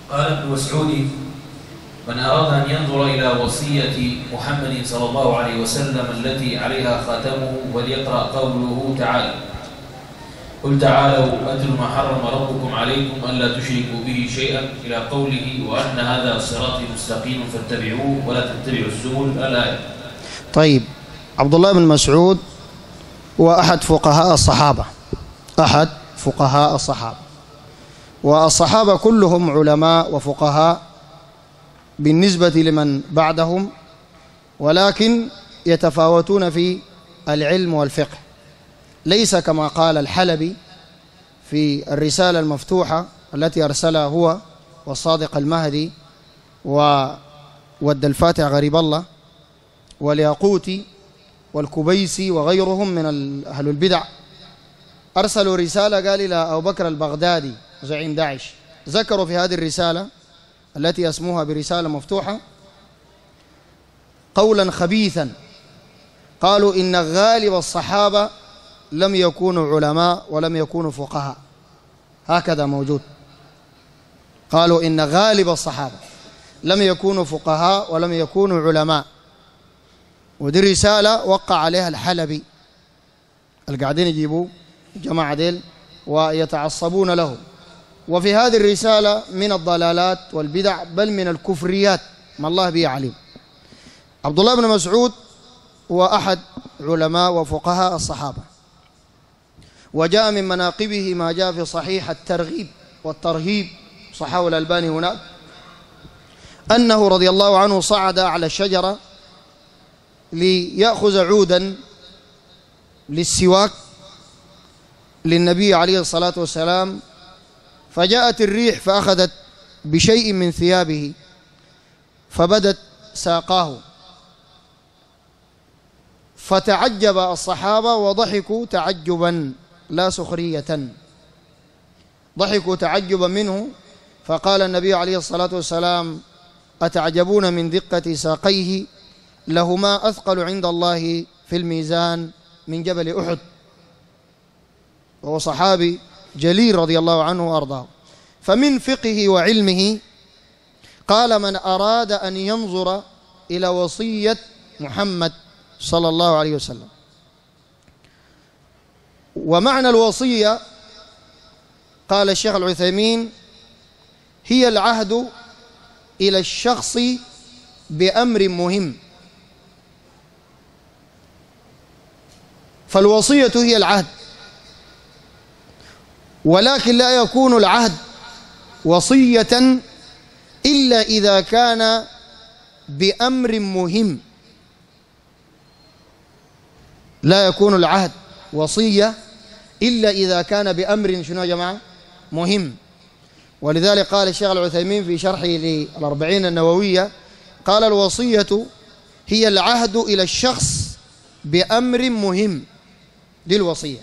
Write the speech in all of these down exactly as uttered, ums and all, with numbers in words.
قال ابن مسعود: من أراد أن ينظر إلى وصية محمد صلى الله عليه وسلم التي عليها خاتمه وليقرأ قوله تعالى: قل تعالوا أتل ما حرم ربكم عليكم ألا تشركوا به شيئا، إلى قوله: وأن هذا صراطي مستقيم فاتبعوه ولا تتبعوا السبل، الآية. طيب، عبد الله بن مسعود هو أحد فقهاء الصحابة، أحد فقهاء الصحابة، والصحابة كلهم علماء وفقهاء بالنسبة لمن بعدهم، ولكن يتفاوتون في العلم والفقه، ليس كما قال الحلبي في الرسالة المفتوحة التي أرسلها هو والصادق المهدي وود الفاتح غريب الله والياقوتي والكبيسي وغيرهم من أهل البدع، أرسلوا رسالة قال إلى أبو بكر البغدادي زعيم داعش، ذكروا في هذه الرسالة التي اسمها برسالة مفتوحة قولا خبيثا، قالوا إن غالب الصحابة لم يكونوا علماء ولم يكونوا فقهاء، هكذا موجود، قالوا إن غالب الصحابة لم يكونوا فقهاء ولم يكونوا علماء، ودي رسالة وقع عليها الحلبي القاعدين يجيبوا جماعة ديل ويتعصبون له. وفي هذه الرسالة من الضلالات والبدع بل من الكفريات ما الله به عليم. عبد الله بن مسعود هو أحد علماء وفقهاء الصحابة، وجاء من مناقبه ما جاء في صحيح الترغيب والترهيب، صححه الألباني هناك، أنه رضي الله عنه صعد على الشجرة ليأخذ عودا للسواك للنبي عليه الصلاة والسلام، فجاءت الريح فأخذت بشيء من ثيابه فبدت ساقاه، فتعجب الصحابة وضحكوا تعجبا لا سخرية، ضحكوا تعجبا منه، فقال النبي عليه الصلاة والسلام: أتعجبون من دقة ساقيه، لهما أثقل عند الله في الميزان من جبل أحد. وهو صحابي جليل رضي الله عنه وأرضاه. فمن فقهه وعلمه قال: من أراد أن ينظر إلى وصية محمد صلى الله عليه وسلم. ومعنى الوصية قال الشيخ العثيمين: هي العهد إلى الشخص بأمر مهم. فالوصية هي العهد، ولكن لا يكون العهد وصية إلا إذا كان بأمر مهم. لا يكون العهد وصية إلا إذا كان بأمر شنو يا جماعة؟ مهم. ولذلك قال الشيخ العثيمين في شرحه للأربعين النووية، قال: الوصية هي العهد إلى الشخص بأمر مهم، دي الوصية.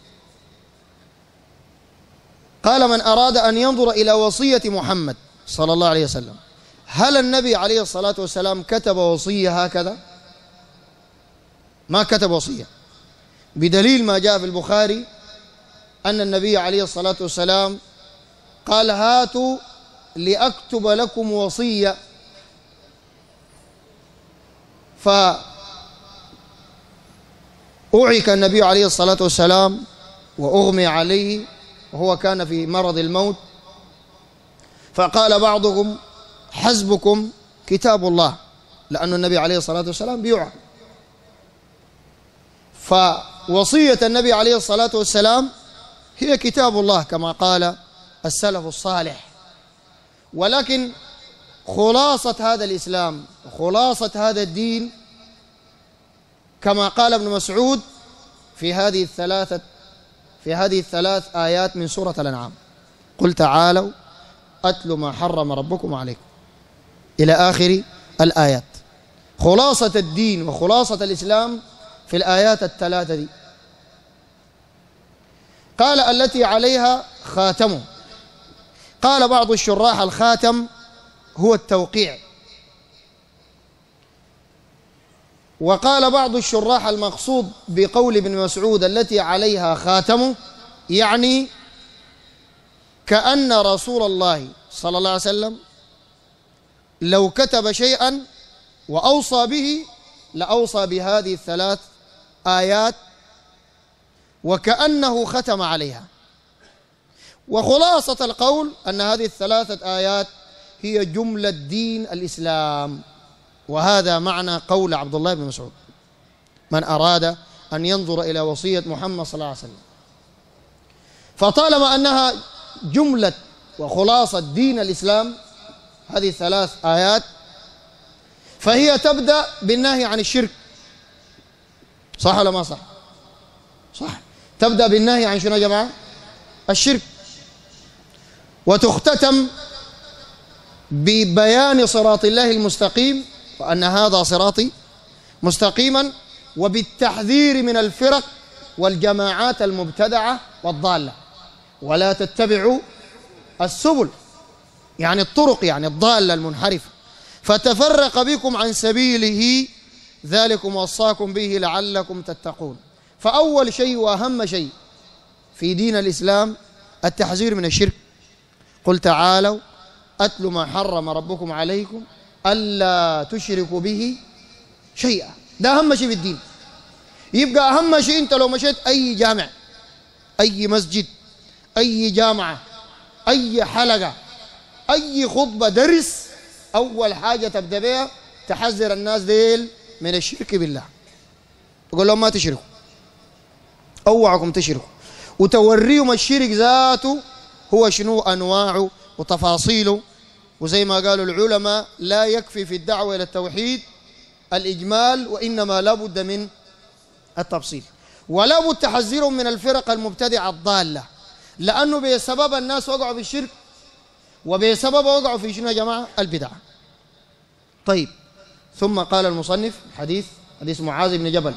قال: من أراد أن ينظر إلى وصية محمد صلى الله عليه وسلم، هل النبي عليه الصلاة والسلام كتب وصية هكذا؟ ما كتب وصية، بدليل ما جاء في البخاري أن النبي عليه الصلاة والسلام قال: هاتوا لأكتب لكم وصية. فأعيك النبي عليه الصلاة والسلام وأغمي عليه وهو كان في مرض الموت، فقال بعضهم: حسبكم كتاب الله، لأن النبي عليه الصلاة والسلام بيوعى. فوصية النبي عليه الصلاة والسلام هي كتاب الله كما قال السلف الصالح. ولكن خلاصة هذا الإسلام وخلاصة هذا الدين كما قال ابن مسعود في هذه الثلاثة في هذه الثلاث آيات من سورة الأنعام: قل تعالوا أتل ما حرم ربكم عليكم، إلى آخر الآيات. خلاصة الدين وخلاصة الإسلام في الآيات الثلاثة دي. قال: التي عليها خاتمه. قال بعض الشراح: الخاتم هو التوقيع. وقال بعض الشراح: المقصود بقول ابن مسعود التي عليها خاتمه، يعني كأن رسول الله صلى الله عليه وسلم لو كتب شيئا وأوصى به لأوصى بهذه الثلاث آيات وكأنه ختم عليها. وخلاصة القول أن هذه الثلاثة آيات هي جملة دين الإسلام، وهذا معنى قول عبد الله بن مسعود: من أراد أن ينظر إلى وصية محمد صلى الله عليه وسلم. فطالما أنها جملة وخلاصة دين الإسلام هذه الثلاث آيات، فهي تبدأ بالنهي عن الشرك، صح ولا ما صح؟ صح. تبدأ بالنهي عن شنو يا جماعة؟ الشرك، وتختتم ببيان صراط الله المستقيم، وأن هذا صراطي مستقيما، وبالتحذير من الفرق والجماعات المبتدعة والضالة، ولا تتبعوا السبل يعني الطرق يعني الضالة المنحرفة فتفرق بكم عن سبيله ذلكم وصاكم به لعلكم تتقون. فأول شيء وأهم شيء في دين الإسلام التحذير من الشرك. قل تعالوا أتل ما حرم ربكم عليكم ألا تشركوا به شيئا. ده أهم شيء في الدين. يبقى أهم شيء أنت لو مشيت أي جامع، أي مسجد، أي جامعة، أي حلقة، أي خطبة، درس، أول حاجة تبدأ بها تحذر الناس ديل من الشرك بالله. تقول لهم ما تشركوا، أوعكم تشركوا، وتوريهم الشرك ذاته هو شنو أنواعه وتفاصيله. وزي ما قالوا العلماء لا يكفي في الدعوة إلى التوحيد الإجمال، وإنما لابد من التفصيل، ولا بد تحذيرهم من الفرق المبتدعة الضالة، لأنه بسبب الناس وقعوا في الشرك، وبسبب وقعوا في شنو يا جماعة؟ البدعة. طيب، ثم قال المصنف حديث حديث معاذ بن جبل: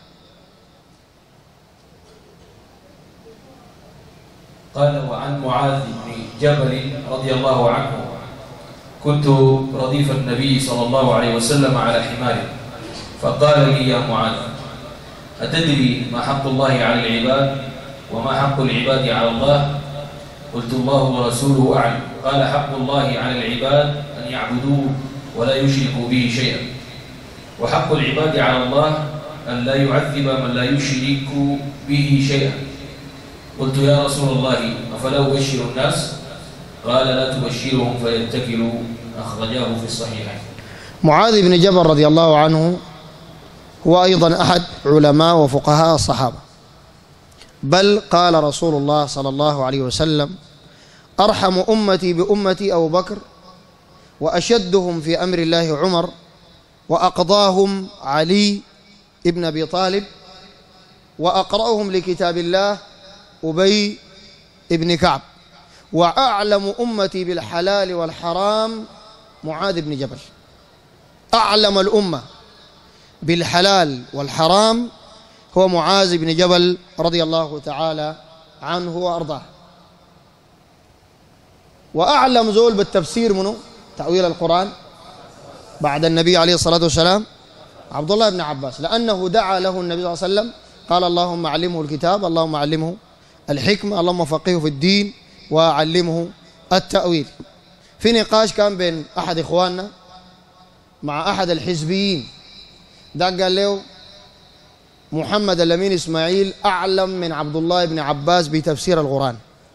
قال: وعن معاذ بن جبل رضي الله عنه: كنت رديف النبي صلى الله عليه وسلم على حماره، فقال لي: يا معاذ، أتدري ما حق الله على العباد وما حق العباد على الله؟ قلت: الله ورسوله أعلم. قال: حق الله على العباد أن يعبدوه ولا يشركوا به شيئا، وحق العباد على الله أن لا يعذب من لا يشرك به شيئا. قلت: يا رسول الله، أفلا أبشر الناس؟ قال: لا تبشرهم فيتكلوا. أخرجاه في الصحيحين. معاذ بن جبل رضي الله عنه هو أيضا أحد علماء وفقهاء الصحابة، بل قال رسول الله صلى الله عليه وسلم: أرحم أمتي بأمتي أبو بكر، وأشدهم في أمر الله عمر، وأقضاهم علي ابن أبي طالب، وأقرأهم لكتاب الله أبي ابن كعب، وأعلم أمتي بالحلال والحرام معاذ بن جبل. أعلم الأمة بالحلال والحرام هو معاذ بن جبل رضي الله تعالى عنه وأرضاه. وأعلم زول بالتفسير منه تأويل القرآن بعد النبي عليه الصلاة والسلام عبد الله بن عباس، لأنه دعا له النبي صلى الله عليه وسلم قال: اللهم علمه الكتاب، اللهم علمه الحكمة، اللهم فقهه في الدين وعلمه التأويل. في نقاش كان بين أحد إخواننا مع أحد الحزبيين، ده قال له: محمد الأمين إسماعيل أعلم من عبد الله بن عباس بتفسير القرآن،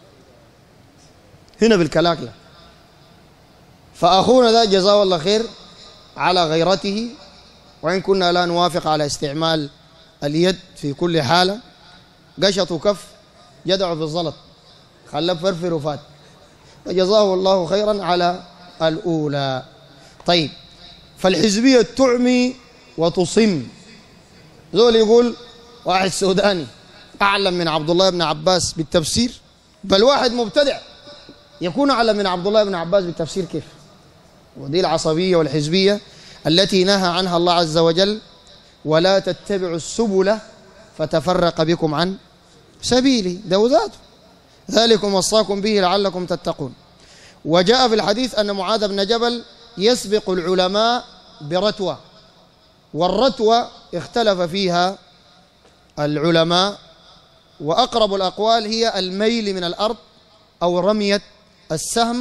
هنا بالكلاكلة. فأخونا ذا جزاه الله خير على غيرته، وإن كنا لا نوافق على استعمال اليد في كل حالة، قشط وكف يدعو في الزلط، خلاه فرفر وفات، فجزاه الله خيرا على الأولى. طيب، فالحزبية تعمي وتصم. ذول يقول واحد سوداني أعلم من عبد الله بن عباس بالتفسير، بل واحد مبتدع يكون أعلم من عبد الله بن عباس بالتفسير، كيف؟ ودي العصبية والحزبية التي نهى عنها الله عز وجل: ولا تتبعوا السبل فتفرق بكم عن سبيله، ده ذاته، ذلكم وصاكم به لعلكم تتقون. وجاء في الحديث أن معاذ بن جبل يسبق العلماء برتوة، والرتوة اختلف فيها العلماء، وأقرب الأقوال هي الميل من الأرض أو رمية السهم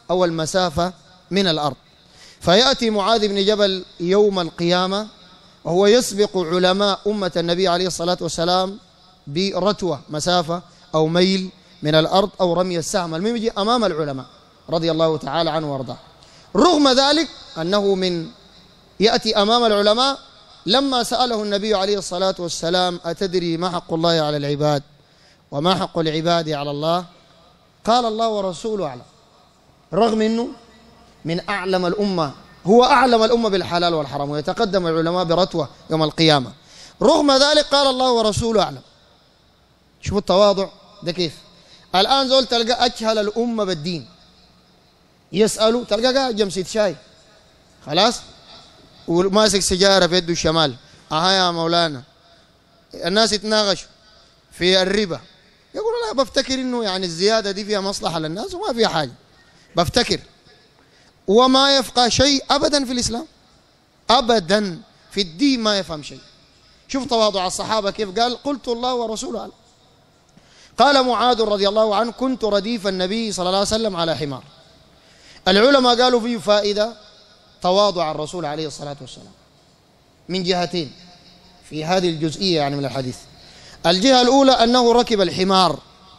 أو المسافة من الأرض. فيأتي معاذ بن جبل يوم القيامة وهو يسبق علماء أمة النبي عليه الصلاة والسلام برتوة مسافة أو ميل من الأرض أو رمي السهم، المهم يجي أمام العلماء رضي الله تعالى عنه وارضاه. رغم ذلك أنه من يأتي أمام العلماء، لما سأله النبي عليه الصلاة والسلام أتدري ما حق الله على العباد وما حق العباد على الله؟ قال الله ورسوله أعلم، رغم أنه من أعلم الأمة، هو أعلم الأمة بالحلال والحرام، ويتقدم العلماء برتوة يوم القيامة. رغم ذلك قال الله ورسوله أعلم. شوفوا التواضع ده كيف. الآن زول تلقى أجهل الأمة بالدين يسألوا، تلقى قاعد جمسة شاي خلاص وماسك سجارة في يده الشمال، أها يا مولانا الناس يتناقشوا في الربا، يقول لا بفتكر إنه يعني الزيادة دي فيها مصلحة للناس وما فيها حاجة، بفتكر، وما يفقه شيء أبدا في الإسلام، أبدا في الدين ما يفهم شيء. شوف تواضع الصحابة كيف قال قلت الله ورسوله أعلم. قال معاذ رضي الله عنه كنت رديف النبي صلى الله عليه وسلم على حمار. العلماء قالوا فيه فائدة تواضع الرسول عليه الصلاة والسلام من جهتين في هذه الجزئية يعني من الحديث. الجهة الأولى أنه ركب الحمار،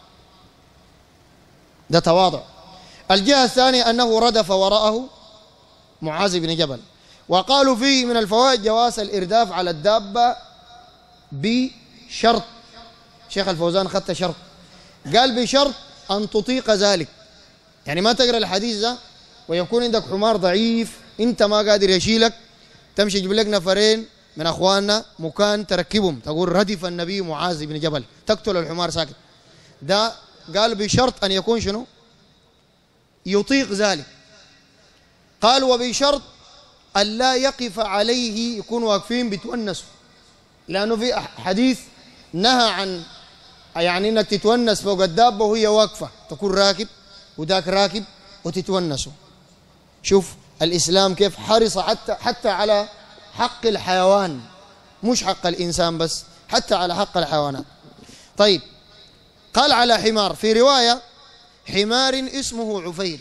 ده تواضع. الجهة الثانية أنه ردف وراءه معاذ بن جبل. وقالوا فيه من الفوائد جواز الإرداف على الدابة بشرط، شيخ الفوزان خدت شرط، قال بشرط أن تطيق ذلك، يعني ما تقرأ الحديث ده ويكون عندك حمار ضعيف انت ما قادر يشيلك، تمشي تجيب لك نفرين من اخواننا مكان تركبهم تقول ردف النبي معاذ بن جبل، تقتل الحمار ساكت. ده قال بشرط ان يكون شنو؟ يطيق ذلك. قال وبشرط ان لا يقف عليه، يكون واقفين بتونسوا، لانه في حديث نهى عن يعني انك تتونس فوق الدابه وهي واقفه، تكون راكب وذاك راكب وتتونسوا. شوف الإسلام كيف حرص حتى حتى على حق الحيوان، مش حق الإنسان بس، حتى على حق الحيوانات. طيب قال على حمار، في رواية حمار اسمه عفير.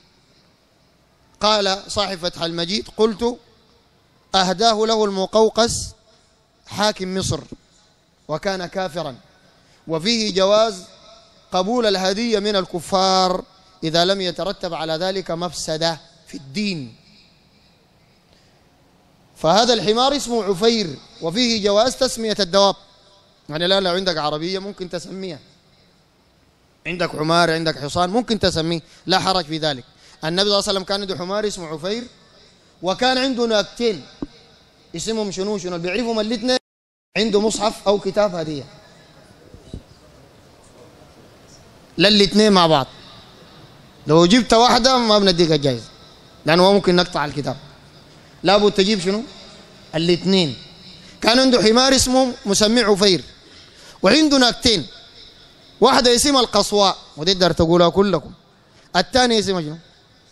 قال صاحب فتح المجيد قلت أهداه له المقوقس حاكم مصر وكان كافرا، وفيه جواز قبول الهدية من الكفار إذا لم يترتب على ذلك مفسدة في الدين. فهذا الحمار اسمه عفير، وفيه جواز تسمية الدواب، يعني لا لو عندك عربية ممكن تسميها، عندك حمار عندك حصان ممكن تسميه، لا حرج في ذلك. النبي صلى الله عليه وسلم كان عنده حمار اسمه عفير، وكان عنده ناقتين اسمهم شنو شنو اللي بيعرفهم الاثنين، عنده مصحف أو كتاب هدية للاثنين مع بعض، لو جبت واحدة ما بنديك الجائزة لأنه هو ممكن نقطع الكتاب، لابد تجيب شنو؟ الاثنين. كان عنده حمار اسمه مسميه عفير، وعنده ناقتين، واحدة اسمها القصواء ودي تقدر تقولها كلكم، الثانية اسمها شنو؟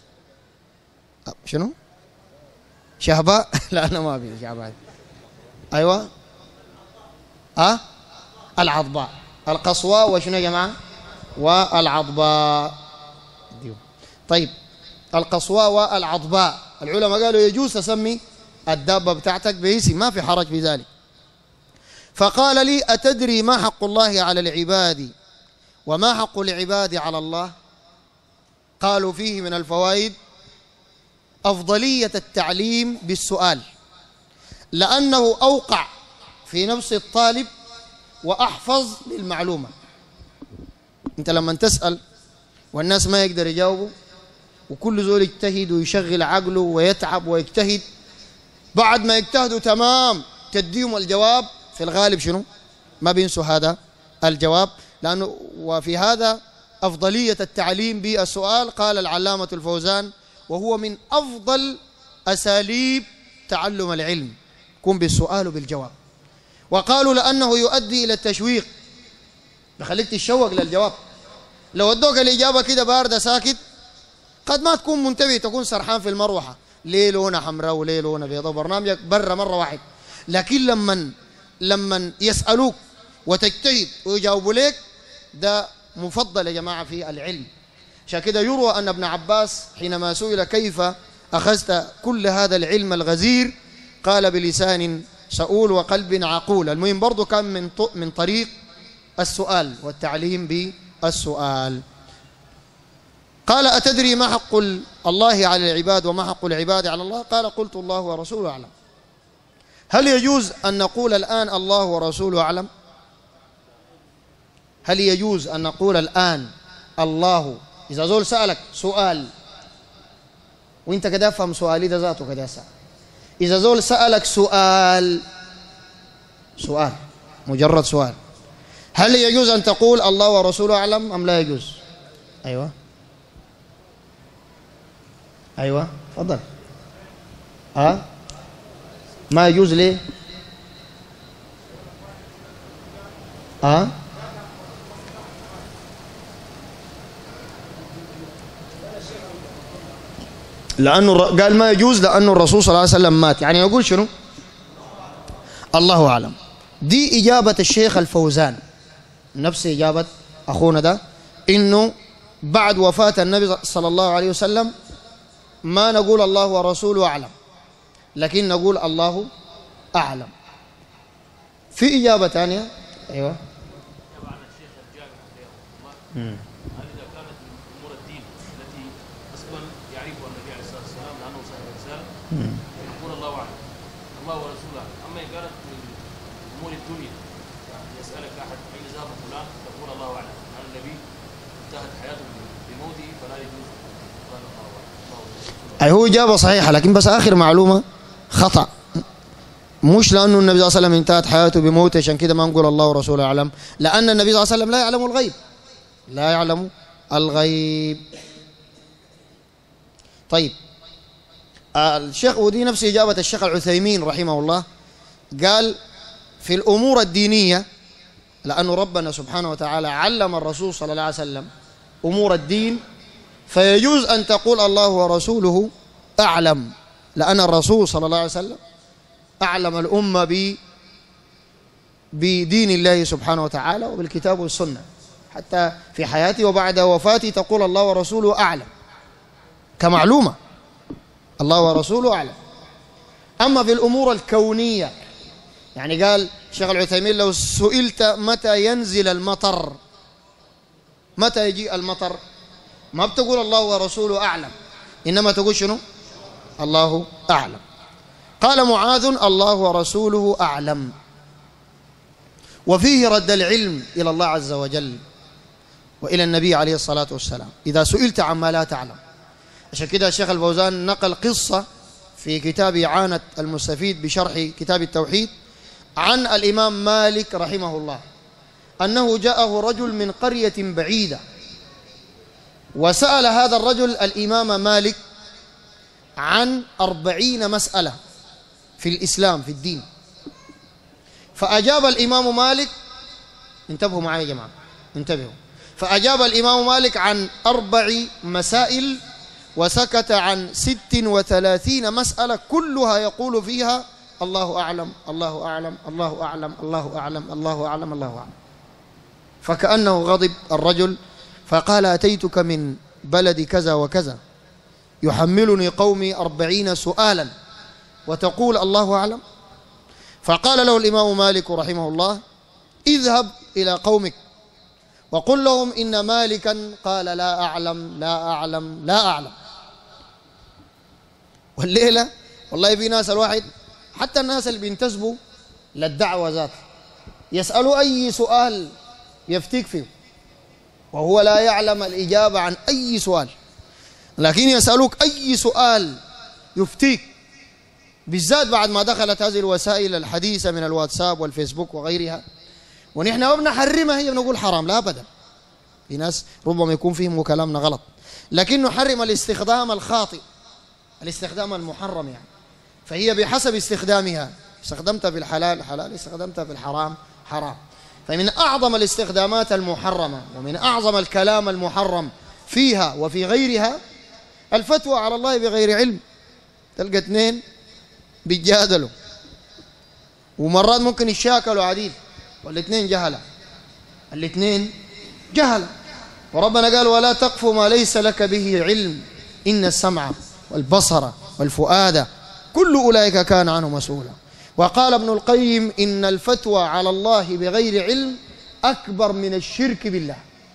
شنو؟ شهباء لا أنا ما أبي شهباء. أيوة أه العضباء، القصواء وشنو يا جماعة؟ والعضباء. طيب القصواء والعضباء، العلماء قالوا يجوز تسمي الدابة بتاعتك باسم، ما في حرج في ذلك. فقال لي أتدري ما حق الله على العباد وما حق العباد على الله؟ قالوا فيه من الفوائد أفضلية التعليم بالسؤال، لأنه أوقع في نفس الطالب وأحفظ للمعلومة. أنت لما تسأل والناس ما يقدر يجاوبوا وكل زول يجتهد ويشغل عقله ويتعب ويجتهد، بعد ما يجتهدوا تمام تديهم الجواب، في الغالب شنو؟ ما بينسوا هذا الجواب، لأنه وفي هذا أفضلية التعليم بالسؤال. قال العلامة الفوزان وهو من أفضل أساليب تعلم العلم، كن بالسؤال وبالجواب. وقالوا لأنه يؤدي إلى التشويق، بخليك تشوق للجواب. لو ادوك الإجابة كده باردة ساكت قد ما تكون منتبه، تكون سرحان في المروحة، ليه لونها حمراء وليه لونها بيضاء، برنامجك برا مرة واحد. لكن لما لما يسألوك وتجتهد ويجاوبوا لك، ده مفضل يا جماعة في العلم. عشان كده يروى أن ابن عباس حينما سئل كيف أخذت كل هذا العلم الغزير قال بلسان سؤول وقلب عقول. المهم برضو كان من من طريق السؤال والتعليم بالسؤال. قال أتدري ما حق الله على العباد وما حق العباد على الله؟ قال قلت الله ورسوله أعلم. هل يجوز أن نقول الآن الله ورسوله أعلم؟ هل يجوز أن نقول الآن الله؟ إذا زول سألك سؤال وإنت كده فهم سؤالي ده ذاته كده سأل. إذا زول سألك سؤال سؤال مجرد سؤال، هل يجوز أن تقول الله ورسوله أعلم أم لا يجوز؟ أيوة أيوة تفضل. ها ما يجوز ليه؟ ها لأنه قال ما يجوز لأنه الرسول صلى الله عليه وسلم مات، يعني يقول شنو؟ الله أعلم. دي إجابة الشيخ الفوزان، نفس إجابة أخونا ده، إنه بعد وفاة النبي صلى الله عليه وسلم ما نقول الله ورسوله أعلم، لكن نقول الله أعلم. في إجابة ثانية. أيوة. مم. يقول الله أعلم الله ورسوله. أما إن كانت من أمور الدنيا يسألك أحد أين ذهب فلان تقول الله أعلم، عن النبي انتهت حياته بموته فلا يجوز قال الله أعلم. أي هو إجابة صحيحة، لكن بس آخر معلومة خطأ. مش لأنه النبي صلى الله عليه وسلم انتهت حياته بموته عشان كده ما نقول الله ورسوله أعلم، لأن النبي صلى الله عليه وسلم لا يعلم الغيب، لا يعلم الغيب. طيب الشيخ، ودي نفس إجابة الشيخ العثيمين رحمه الله، قال في الأمور الدينية لأن ربنا سبحانه وتعالى علم الرسول صلى الله عليه وسلم أمور الدين، فيجوز أن تقول الله ورسوله أعلم، لأن الرسول صلى الله عليه وسلم أعلم الأمة ب بدين الله سبحانه وتعالى وبالكتاب والسنة، حتى في حياته وبعد وفاته تقول الله ورسوله أعلم كمعلومة، الله ورسوله أعلم. أما في الأمور الكونية، يعني قال الشيخ العثيمين لو سئلت متى ينزل المطر، متى يجي المطر، ما بتقول الله ورسوله أعلم، إنما تقول شنو؟ الله أعلم. قال معاذ الله ورسوله أعلم. وفيه رد العلم إلى الله عز وجل وإلى النبي عليه الصلاة والسلام إذا سئلت عما لا تعلم. عشان كده الشيخ الفوزان نقل قصة في كتاب إعانة المستفيد بشرح كتاب التوحيد عن الإمام مالك رحمه الله أنه جاءه رجل من قرية بعيدة، وسأل هذا الرجل الإمام مالك عن أربعين مسألة في الإسلام في الدين، فأجاب الإمام مالك، انتبهوا معي يا جماعة انتبهوا، فأجاب الإمام مالك عن أربع مسائل وسكت عن ست وثلاثين مسألة كلها يقول فيها الله أعلم الله أعلم الله أعلم الله أعلم الله أعلم الله أعلم. فكأنه غضب الرجل فقال أتيتك من بلد كذا وكذا يحملني قومي أربعين سؤالا وتقول الله أعلم؟ فقال له الإمام مالك رحمه الله اذهب إلى قومك وقل لهم إن مالكا قال لا أعلم لا أعلم لا أعلم. والليلة والله في ناس الواحد حتى الناس اللي بينتسبوا للدعوة ذات يسألوا أي سؤال يفتيك فيه وهو لا يعلم الإجابة عن أي سؤال، لكن يسألوك أي سؤال يفتيك، بالذات بعد ما دخلت هذه الوسائل الحديثة من الواتساب والفيسبوك وغيرها، ونحن ما بنحرمها هي بنقول حرام، لا أبدا. في ناس ربما يكون فيهم كلامنا غلط، لكن نحرم الاستخدام الخاطئ، الاستخدام المحرم يعني، فهي بحسب استخدامها، استخدمتها في الحلال حلال، استخدمتها في الحرام حرام. فمن أعظم الاستخدامات المحرمة ومن أعظم الكلام المحرم فيها وفي غيرها الفتوى على الله بغير علم. تلقى اثنين بيتجادلوا ومرات ممكن يشاكلوا عديد والاثنين جهلة، الاثنين جهلة، وربنا قال ولا تقف ما ليس لك به علم إن السمع والبصر والفؤاد كل أولئك كان عنه مسؤولا. وقال ابن القيم إن الفتوى على الله بغير علم أكبر من الشرك بالله،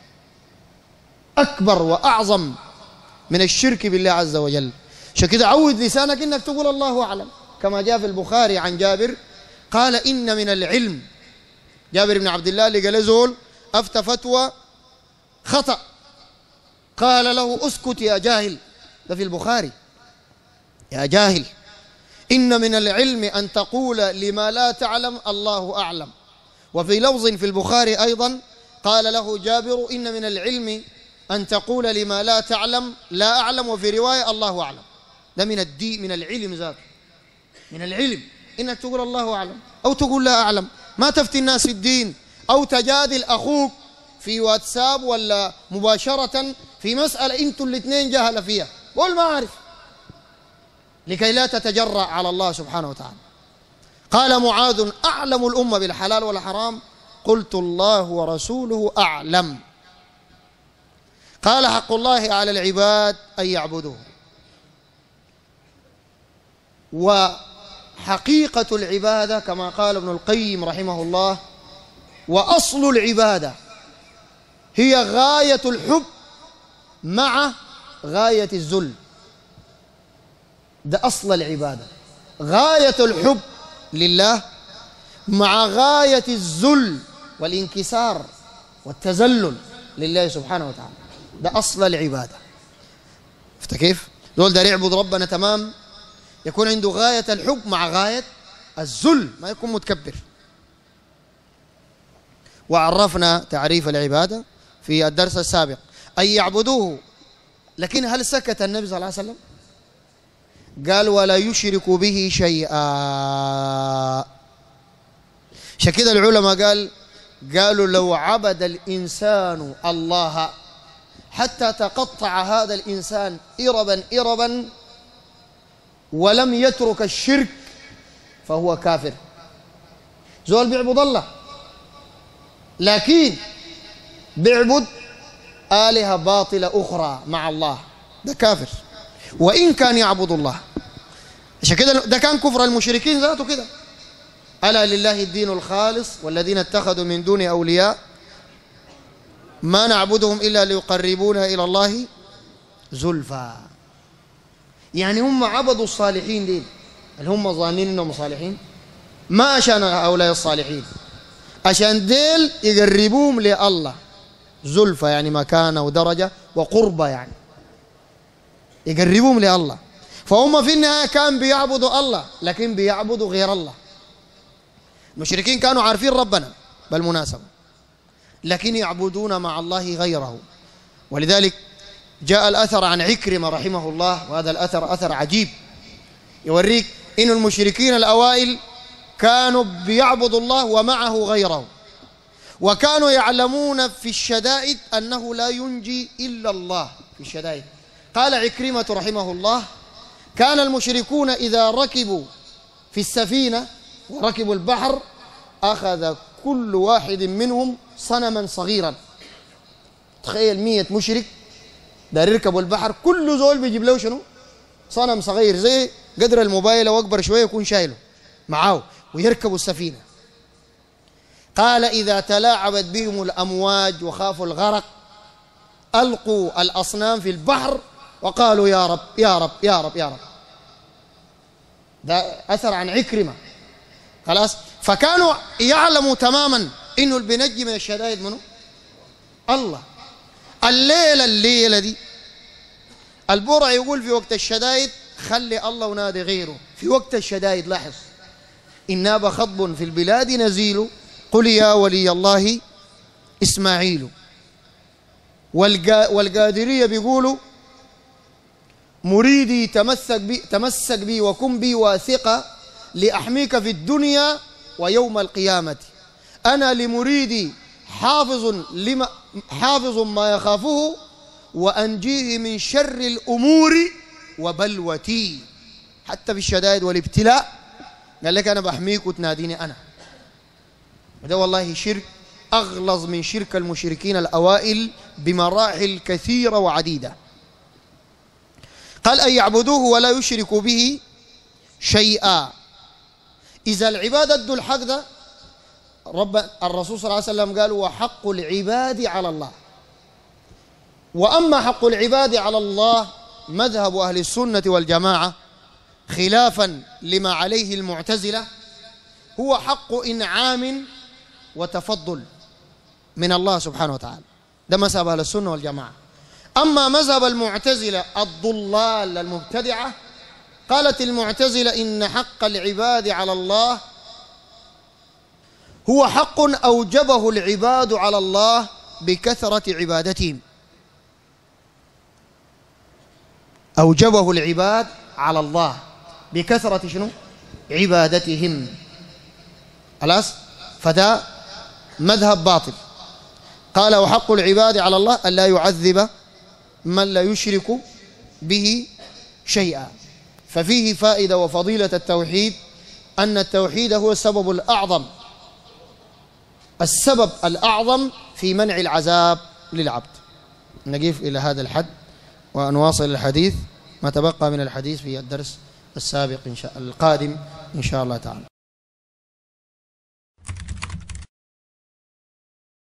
أكبر وأعظم من الشرك بالله عز وجل. عشان كده عود لسانك إنك تقول الله أعلم، كما جاء في البخاري عن جابر قال إن من العلم، جابر بن عبد الله اللي قال زول أفتى فتوى خطأ قال له اسكت يا جاهل، ده في البخاري، يا جاهل إن من العلم أن تقول لما لا تعلم الله أعلم. وفي لفظ في البخاري أيضا قال له جابر إن من العلم أن تقول لما لا تعلم لا أعلم، وفي رواية الله أعلم. ده من الدين، من العلم ذاته، من العلم إنك تقول الله أعلم أو تقول لا أعلم. ما تفتي الناس في الدين أو تجادل أخوك في واتساب ولا مباشرة في مسألة أنتوا الاثنين جهل فيها، قول ما أعرف، لكي لا تتجرأ على الله سبحانه وتعالى. قال معاذ أعلم الأمة بالحلال والحرام، قلت الله ورسوله أعلم. قال حق الله على العباد أن يعبدوه. وحقيقة العبادة كما قال ابن القيم رحمه الله وأصل العبادة هي غاية الحب مع غاية الذل. ده أصل العبادة، غاية الحب لله مع غاية الذل والانكسار والتذلل لله سبحانه وتعالى. ده أصل العبادة. شفت كيف؟ دول دار يعبد ربنا تمام، يكون عنده غاية الحب مع غاية الذل، ما يكون متكبر. وعرفنا تعريف العبادة في الدرس السابق، أن يعبدوه. لكن هل سكت النبي صلى الله عليه وسلم؟ قال ولا يشرك به شيئا. عشان كده العلماء قال قالوا لو عبد الإنسان الله حتى تقطع هذا الإنسان إربا إربا ولم يترك الشرك فهو كافر. زول بيعبد الله لكن بيعبد آلهة باطلة أخرى مع الله، ده كافر وإن كان يعبد الله. عشان كده ده كان كفر المشركين ذاته كده، ألا لله الدين الخالص والذين اتخذوا من دون أولياء ما نعبدهم إلا ليقربونا إلى الله زلفى. يعني هم عبدوا الصالحين دين اللي هم ظانين إنهم صالحين، ما عشان هؤلاء الصالحين، عشان ديل يقربوهم لله زلفى، يعني مكانة ودرجة وقربة، يعني يقربوهم لله. فهم في النهاية كان بيعبدوا الله لكن بيعبدوا غير الله. المشركين كانوا عارفين ربنا بالمناسبة لكن يعبدون مع الله غيره. ولذلك جاء الأثر عن عكرمة رحمه الله، وهذا الأثر أثر عجيب يوريك إن المشركين الأوائل كانوا بيعبدوا الله ومعه غيره، وكانوا يعلمون في الشدائد أنه لا ينجي إلا الله في الشدائد. قال عكرمة رحمه الله كان المشركون إذا ركبوا في السفينة وركبوا البحر أخذ كل واحد منهم صنما صغيرا. تخيل مية مشرك دار يركبوا البحر، كل زول بيجيب له شنو؟ صنم صغير زي قدر الموبايل أو أكبر شوية يكون شايله معاه ويركبوا السفينة. قال إذا تلاعبت بهم الأمواج وخافوا الغرق ألقوا الأصنام في البحر وقالوا يا رب يا رب يا رب يا رب. ده أثر عن عكرمة. خلاص، فكانوا يعلموا تماما إنه اللي بينجي من الشدائد منه الله. الليلة الليلة دي البرع يقول في وقت الشدائد خلي الله ونادي غيره. في وقت الشدائد لاحظ إن ناب خضب في البلاد نزيل قل يا ولي الله إسماعيل. والقادرية بيقولوا مريدي تمسك بي, تمسك بي وكن بي واثقة لأحميك في الدنيا ويوم القيامة. أنا لمريدي حافظ لما حافظ ما يخافه وأنجيه من شر الأمور وبلوتي. حتى في الشدائد والابتلاء قال لك أنا بحميك وتناديني أنا. وده والله شرك أغلظ من شرك المشركين الأوائل بمراحل كثيرة وعديدة. قال أن يعبدوه ولا يشركوا به شيئا. إذا العباد أدوا الحق ده، رب الرسول صلى الله عليه وسلم قال وحق العباد على الله. وأما حق العباد على الله مذهب أهل السنة والجماعة خلافا لما عليه المعتزلة هو حق إنعام وتفضل من الله سبحانه وتعالى. ده مذهب أهل السنة والجماعة. أما مذهب المعتزلة الضلال المبتدعة، قالت المعتزلة إن حق العباد على الله هو حق أوجبه العباد على الله بكثرة عبادتهم. أوجبه العباد على الله بكثرة شنو؟ عبادتهم. خلاص؟ فده مذهب باطل. قال وحق العباد على الله أن لا يعذب من لا يشرك به شيئا. ففيه فائدة وفضيلة التوحيد، أن التوحيد هو السبب الأعظم السبب الأعظم في منع العذاب للعبد. نقف إلى هذا الحد ونواصل الحديث ما تبقى من الحديث في الدرس السابق إن شاء القادم إن شاء الله تعالى.